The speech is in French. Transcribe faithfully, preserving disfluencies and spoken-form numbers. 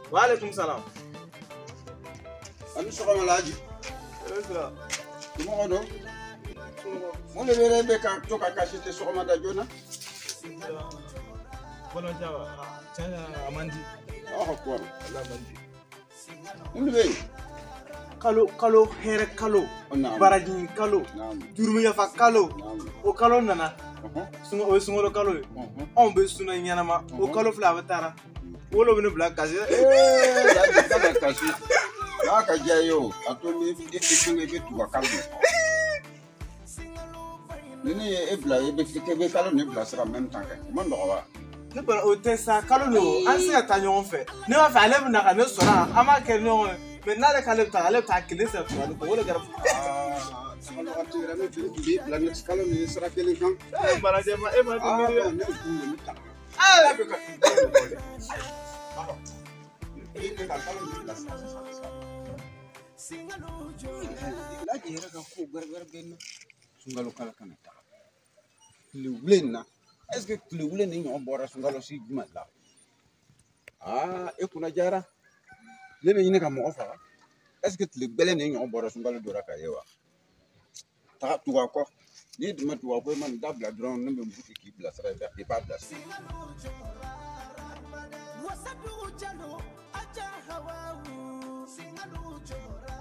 Waalaikum salam. Ani sɔgɔma Laji. Esa. Mɔgɔ dɔ. Mun de bɛ yɛrɛ bɛ ka to ka kasi tɛ sɔgɔmada joona? Bɔlɔ jawa. Tiɲɛ amandi. Ɔhɔ kɔrɔ. Ala amandi. Mun de bɛ yen? Kalo kalo hɛrɛ kalo. Baraji kalo. Jurumiyafa kalo. O kalo nana. Sungo o sungolo kalo ye. Anw bɛ suna ɲɛnama. O kalo fila a bɛ taara. Wolo bɛ ne bila kasi. Ee Laji kana kasi. N'a ka diya ye o a to ni e fitinin i bɛ tugu kalo de kɔ. Ni ne ye e bila i bɛ i bɛ kalo ni bilasira en même temps kɛ o man nɔgɔ wa? Ne bala o tɛ sa kalo don an se ka taa ɲɔgɔn fɛ. Ne b'a fɛ ale bɛ na ka ne sɔrɔ yan an b'a kɛ ɲɔgɔn ye mais n'ale k'ale bɛ taa ale bɛ taa kelen sɛbɛn fila de kɔ o de kɛra. Kalo waati yɛrɛ ne tun bɛ bila ne kalo ni sira kelen kan. Ee barajɛ ma e ma to miiri dɛ. Ne kun bɛ ta. Aa bɛ ka tun bɛ bɔ dɛ. E bɛ ka kalo ni bilasira sisan. Laji yɛrɛ ka ko gɛrɛgɛrɛ bɛ n na. Sunkalo kala kana taga. Tile wule in na est ce que tile wule ni ɲɔgɔn bɔra sunkalo si jumɛn la? Aa e kunna jara. Ne bɛ ɲini ka mɔgɔ faga. Est ce que tile gbɛlɛn ni ɲɔgɔn bɔra sunkalo dɔra ka ye wa? Taga tugu a kɔ. N'i dun ma tugu a kɔ i ma nin dabila dɔrɔn ne bɛ mugu k'i bilasira i b'a bilasira. Wasabi jalo aja hawa singalu jora